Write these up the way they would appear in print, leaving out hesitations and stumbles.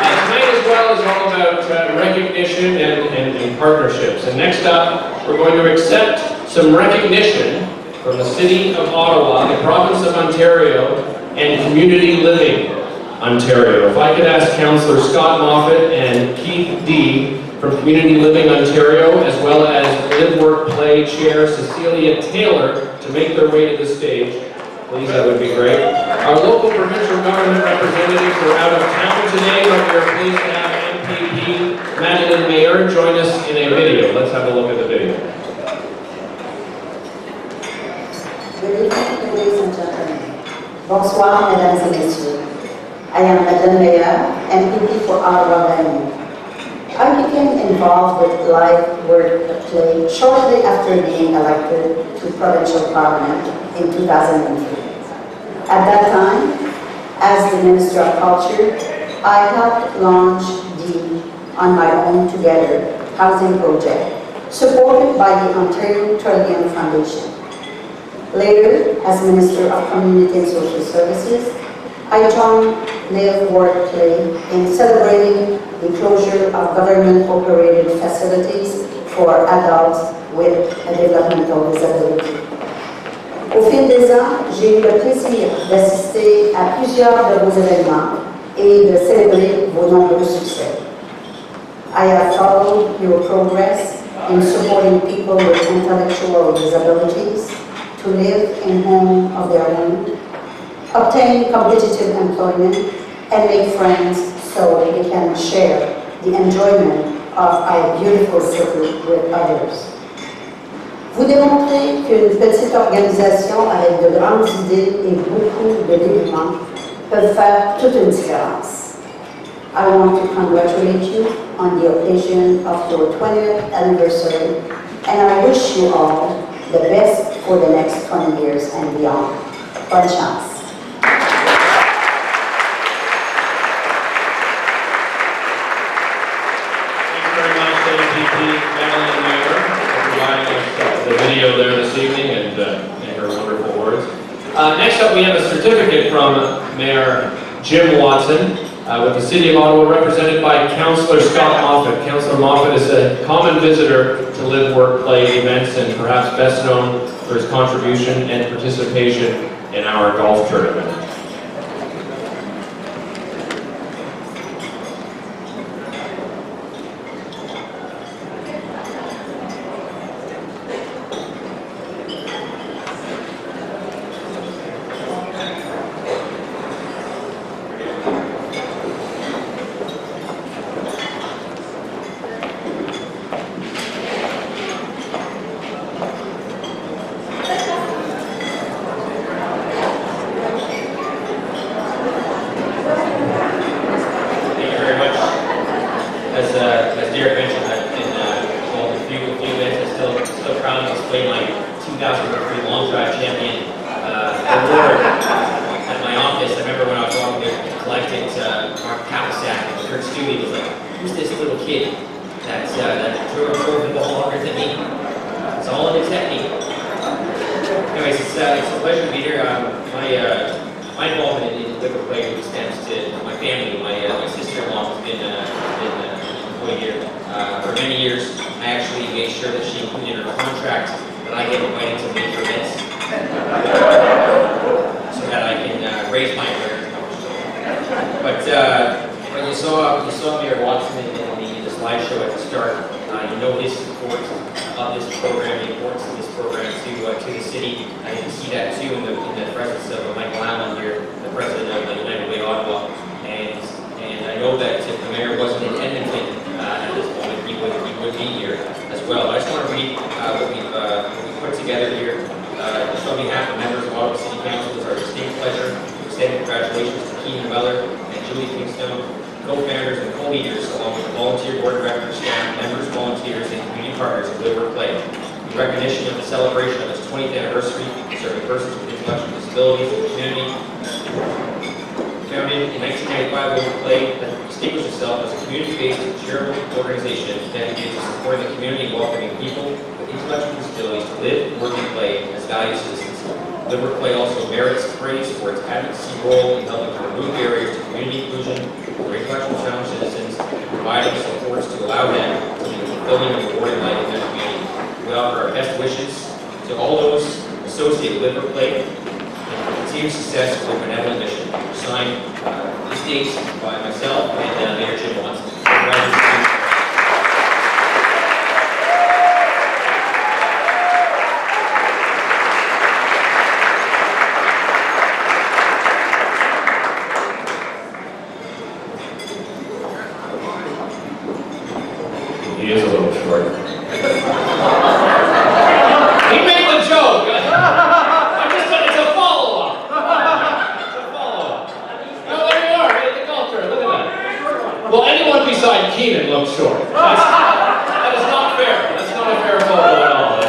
Tonight as well is all about recognition and partnerships. And next up, we're going to accept some recognition from the City of Ottawa, the Province of Ontario, and Community Living Ontario. If I could ask Councillor Scott Moffatt and Keith Dee from Community Living Ontario, as well as LiveWorkPlay Chair Cecilia Taylor, to make their way to the stage. Please, that would be great. Our local provincial government representatives are out of town today, but we are pleased to have MPP Madeleine Meilleur join us in a video. Let's have a look at the video. Good evening, ladies and gentlemen. Bonsoir, mesdames et messieurs. I am Madeleine Meilleur, MPP for Ottawa Venue. I became involved with LiveWorkPlay shortly after being elected to provincial parliament in 2003. At that time, as the Minister of Culture, I helped launch the On My Own Together housing project, supported by the Ontario Trillium Foundation. Later, as Minister of Community and Social Services, I joined LiveWorkPlay in celebrating the closure of government-operated facilities for adults with a developmental disability. Au fil des ans, j'ai eu le plaisir d'assister à plusieurs de vos événements et de célébrer vos nombreux succès. I have followed your progress in supporting people with intellectual disabilities to live in home of their own, obtain competitive employment, and make friends so they can share the enjoyment of our beautiful city with others. Vous démontrez qu'une petite organisation avec de grandes idées et beaucoup de dévouement peuvent faire toute une différence. I want to congratulate you on the occasion of your 20th anniversary, and I wish you all the best for the next 20 years and beyond. Bonne chance. Madeleine Meilleur for providing us the video there this evening and her wonderful words. Next up, we have a certificate from Mayor Jim Watson with the City of Ottawa, represented by Councillor Scott Moffatt. Councillor Moffatt is a common visitor to LiveWorkPlay events and perhaps best known for his contribution and participation in our golf tournament. As Derek mentioned, in a few minutes, I'm still proud to display my 2003 Long Drive Champion award at my office. I remember when I was walking there to collect it, Mark Papasak, Kurt Stewie was like, "Who's this little kid that drove the ball longer than me?" It's all in the technique. Anyways, it's a pleasure to be here. My involvement in LiveWorkPlay extends to my family. My sister-in-law has been here for many years. I actually made sure that she included in her contract that I get invited to major events so that I can raise my awareness. But when you saw Mayor Watson in the slideshow at the start, you know his support of this program, the importance of this program to the city. I can see that too in the presence of Michael Allen here, the president of the United Way Ottawa, and I know that if the mayor wasn't in Edmonton at this moment, he would be here as well. I just want to read what we've put together here. Just on behalf of members of Ottawa City Council, it's our distinct pleasure to extend congratulations to Keenan Weller and Julie Kingstone, co-founders and co-leaders, along with the volunteer board directors, staff, members, volunteers, and community partners of LiveWorkPlay. In recognition of the celebration of its 20th anniversary, serving persons with intellectual disabilities in the community. Founded in 1995, LiveWorkPlay distinguished itself as a community-based charitable organization dedicated to supporting the community and welcoming people with intellectual disabilities to live, work, and play as valued citizens. LiveWorkPlay also merits praise for its advocacy role in helping to remove barriers to community inclusion for intellectual challenges wishes to all those associated with LiveWorkPlay and continued success with the benevolent mission. Signed these dates by myself and Mayor Jim Watson. Congratulations. He is a little short. He made the joke! It's a follow-up! It's a follow-up. Oh, there you are, right at the golf tournament. Look at that. Well, anyone beside Keenan looks short. That is not fair. That's not a fair photo at all.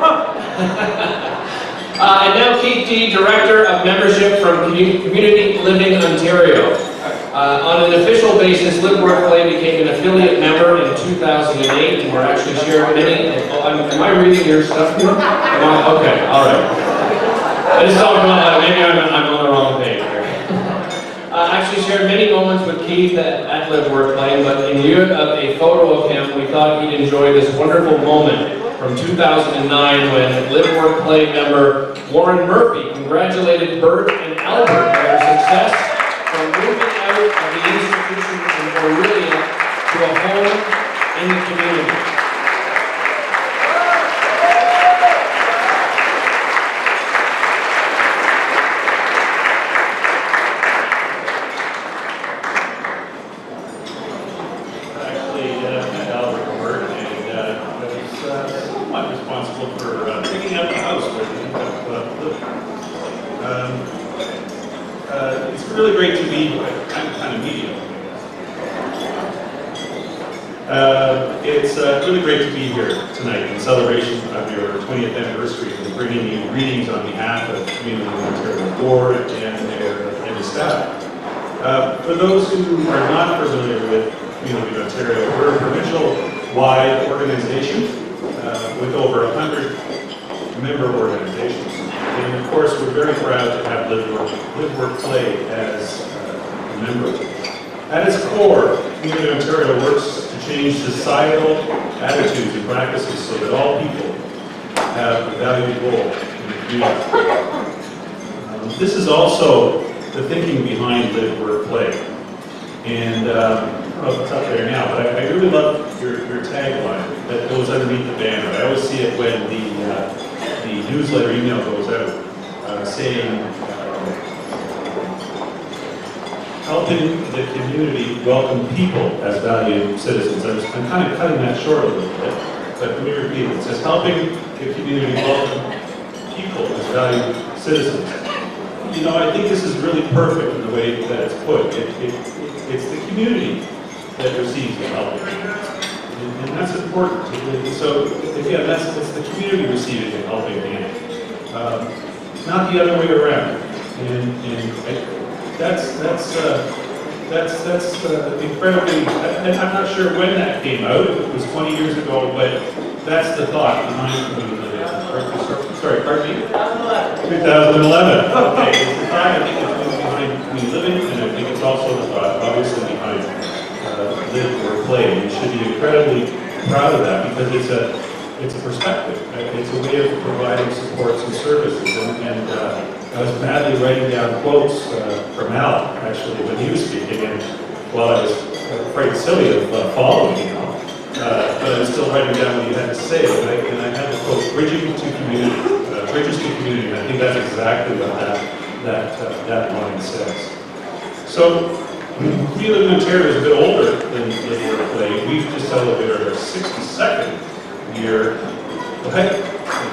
And now Keith Dee, Director of Membership from Community Living Ontario. On an official basis, LiveWorkPlay became an affiliate member in 2008, and we're actually sharing many. Am I reading your stuff here? Okay, all right. I just thought maybe I'm on the wrong page here. Actually shared many moments with Keith at LiveWorkPlay, but in lieu of a photo of him, we thought he'd enjoy this wonderful moment from 2009 when LiveWorkPlay member Warren Murphy congratulated Bert and Albert on their success from moving out of the institution in Aurelia to a home in the community. Actually, met Albert and Bert, and was somewhat responsible for picking up the house where they ended up living. It's really great to be here. I'm kind of mediocre. It's really great to be here tonight in celebration of your 20th anniversary and bringing you greetings on behalf of the Community Ontario Board and the staff. For those who are not familiar with Community Ontario, we're a provincial-wide organization with over 100 member organizations. And of course, we're very proud to have LiveWorkPlay as a member. At its core, Community Ontario works to change societal attitudes and practices so that all people have a valued role in the community. This is also the thinking behind LiveWorkPlay. And I don't know if it's up there now, but I really love your tagline that goes underneath the banner. I always see it when the newsletter email goes out saying, helping the community welcome people as valued citizens. I'm kind of cutting that short a little bit, but let me repeat it. It says, helping the community welcome people as valued citizens. You know, I think this is really perfect in the way that it's put. It's the community that receives the help. And that's important. So, again, it's the community receiving the helping hand, not the other way around. And that's incredibly. I'm not sure when that came out. It was 20 years ago, but that's the thought behind Community Living. Sorry, pardon me? 2011. Okay, it's the thought. I think it's behind Community Living, and I think it's also the thought, obviously, behind LiveWorkPlay. We should be incredibly proud of that because it's a perspective. It's a way of providing supports and services. And I was badly writing down quotes from Al, actually, when he was speaking, and while I was quite silly of following, you know, but I was still writing down what he had to say. And I had the quote, bridging to community, bridges to community. And I think that's exactly what that line says. So, Community Living Ontario is a bit older than LiveWorkPlay. We've just celebrated our 62nd year. Go ahead.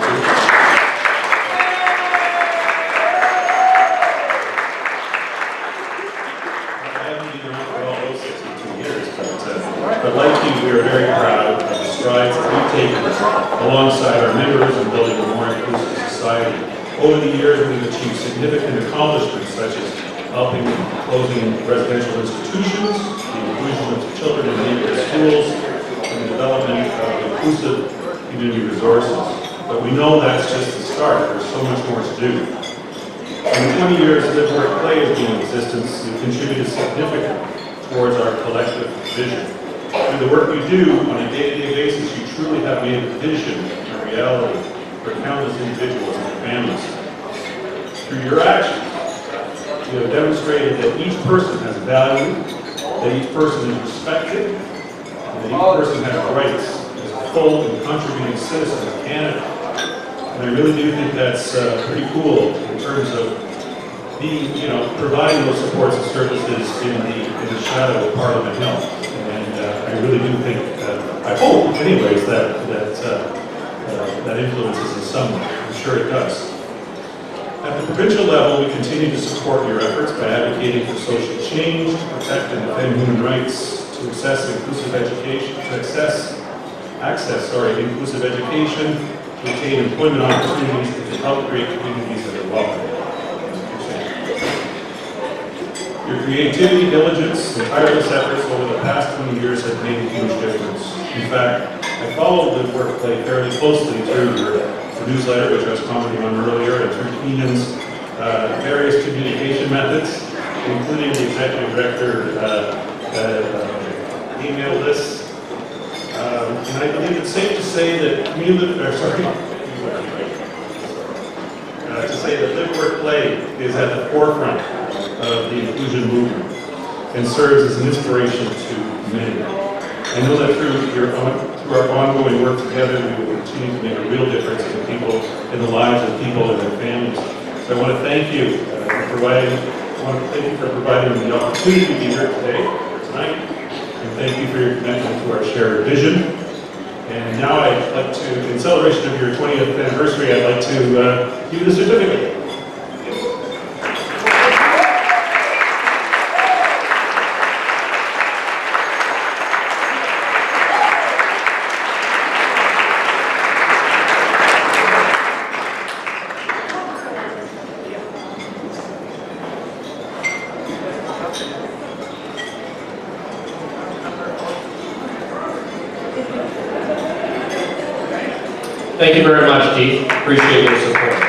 I haven't been around for all those 62 years, but like you, we are very proud of the strides that we've taken alongside our members in building a more inclusive society. Over the years, we've achieved significant accomplishments such as helping closing residential institutions, the inclusion of children in neighborhood schools, and the development of inclusive community resources. But we know that's just the start. There's so much more to do. In the 20 years LiveWorkPlay has been in existence, we've contributed significantly towards our collective vision. Through the work we do on a day-to-day basis, you truly have made the vision a reality. for countless individuals and families. Through your actions, you have demonstrated that each person has value, that each person is respected, and that each person has rights as a full and contributing citizen of Canada. And I really do think that's pretty cool in terms of being, providing those supports and services in the shadow of Parliament Hill. And I really do think, I hope, anyways, that influences in some way. I'm sure it does. At the provincial level, we continue to support your efforts by advocating for social change, to protect and defend human rights, to access inclusive education, inclusive education, to attain employment opportunities, and to help create communities that are welcoming. Your creativity, diligence, and tireless efforts over the past 20 years have made a huge difference. In fact, I followed LiveWorkPlay fairly closely through the newsletter, which I was commenting on earlier, and through Keenan's various communication methods, including the executive director email lists. And I believe it's safe to say that LiveWorkPlay is at the forefront of the inclusion movement and serves as an inspiration to many. I know that through our ongoing work together, we will continue to make a real difference in the lives of people and their families. So I want to thank you for providing me the opportunity to be here today, or tonight, and thank you for your commitment to our shared vision. And now I'd like to, in celebration of your 20th anniversary, I'd like to give you the certificate. Thank you very much, Keith. Appreciate your support.